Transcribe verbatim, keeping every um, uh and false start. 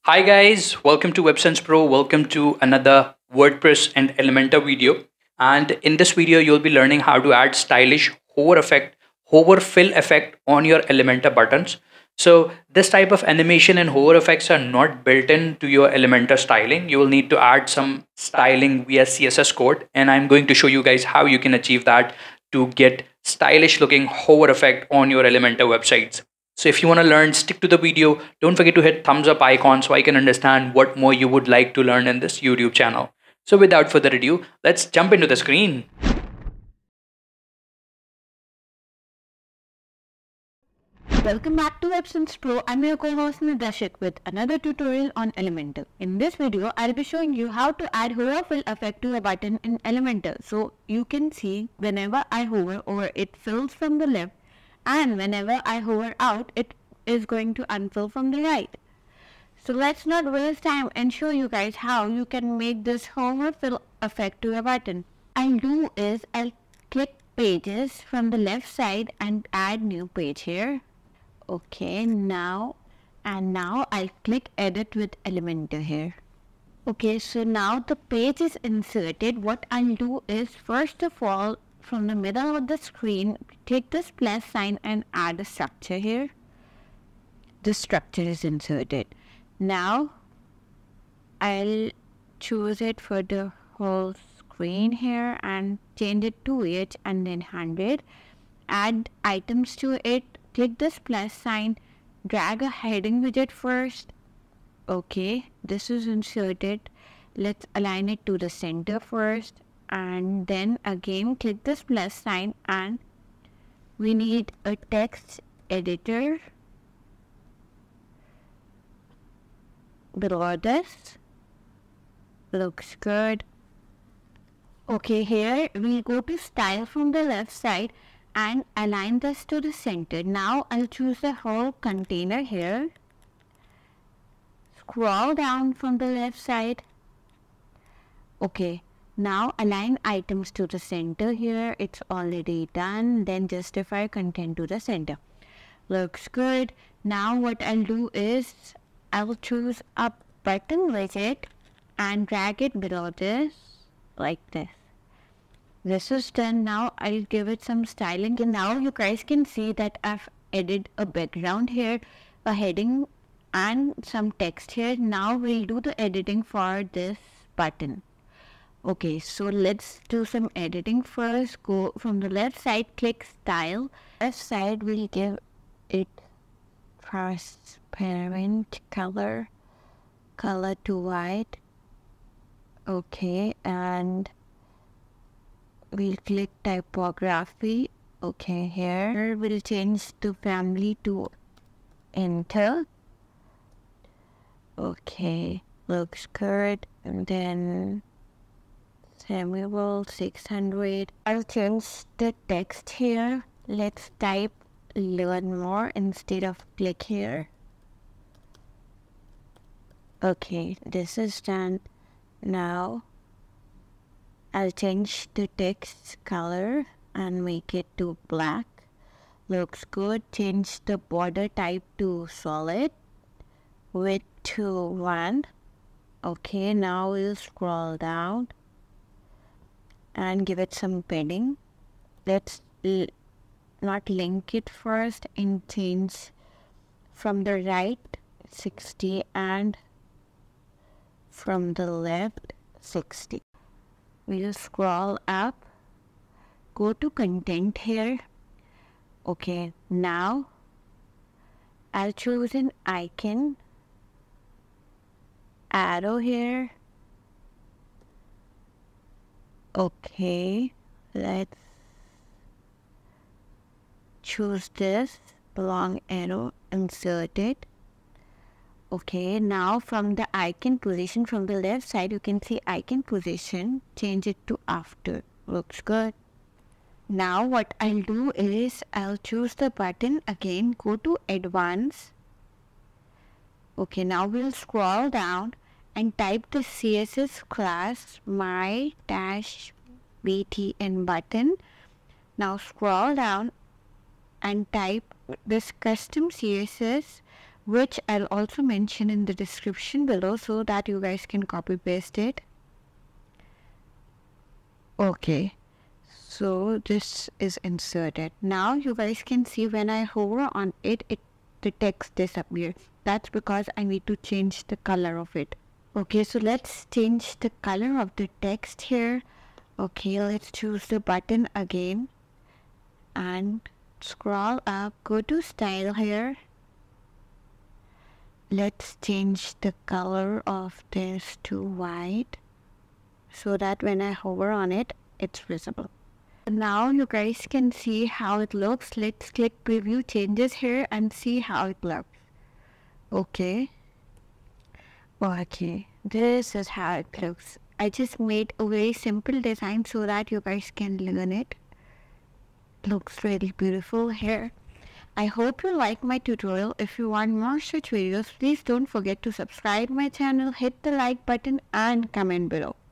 Hi guys, welcome to WebSense Pro. Welcome to another WordPress and Elementor video. And in this video, you'll be learning how to add stylish hover effect, hover fill effect on your Elementor buttons. So this type of animation and hover effects are not built into your Elementor styling. You will need to add some styling via C S S code, and I'm going to show you guys how you can achieve that to get stylish looking hover effect on your Elementor websites. So if you want to learn, stick to the video. Don't forget to hit thumbs up icon so I can understand what more you would like to learn in this YouTube channel. So without further ado, let's jump into the screen. Welcome back to WebSense Pro. I'm your co-host Nidashik with another tutorial on Elementor. In this video, I'll be showing you how to add hover fill effect to a button in Elementor. So you can see whenever I hover over, it fills from the left, and whenever I hover out, it is going to unfill from the right. So let's not waste time and show you guys how you can make this hover fill effect to a button. I'll do is I'll click pages from the left side and add new page here. Okay, now and now I'll click edit with Elementor here. Okay, so now the page is inserted. What I'll do is first of all, from the middle of the screen, take this plus sign and add a structure here. The structure is inserted. Now I'll choose it for the whole screen here and change it to each and then one hundred. Add items to it. Click this plus sign, drag a heading widget first. Okay, this is inserted. Let's align it to the center first, and then again click this plus sign, and we need a text editor below this. Looks good. Okay, here we'll go to style from the left side and align this to the center. Now I'll choose the whole container here. Scroll down from the left side. Okay, now align items to the center here. It's already done. Then justify content to the center. Looks good. Now what I'll do is I'll choose a button widget and drag it below this like this. This is done. Now I'll give it some styling, and now you guys can see that I've added a background here, a heading and some text here. Now we'll do the editing for this button. Okay, so let's do some editing first. Go from the left side, click style. Left side, we'll give it transparent color, color to white. Okay, and we'll click typography. Okay, here we'll change the family to enter. Okay, looks good. And then Samuel six hundred. I'll change the text here. Let's type learn more instead of click here. Okay, this is done. Now I'll change the text color and make it to black. Looks good. Change the border type to solid. Width to one. Okay, now we'll scroll down and give it some padding. Let's not link it first and change from the right sixty and from the left sixty. We'll scroll up, go to content here. Okay, now I'll choose an icon, arrow here. Okay, let's choose this long arrow, insert it. Okay, now from the icon position from the left side, you can see icon position, change it to after. Looks good. Now what I'll do is I'll choose the button again, go to advanced. Okay, now we'll scroll down and type the C S S class my dash btn button. Now scroll down and type this custom C S S which I'll also mention in the description below so that you guys can copy paste it. Okay, so this is inserted. Now you guys can see when I hover on it, it the text disappears. That's because I need to change the color of it. Okay, so let's change the color of the text here. Okay, let's choose the button again and scroll up, go to style here. Let's change the color of this to white so that when I hover on it, it's visible. Now you guys can see how it looks. Let's click preview changes here and see how it looks. Okay. Okay, this is how it looks. I just made a very simple design so that you guys can learn it. Looks really beautiful here. I hope you like my tutorial. If you want more such videos, please don't forget to subscribe my channel, hit the like button and comment below.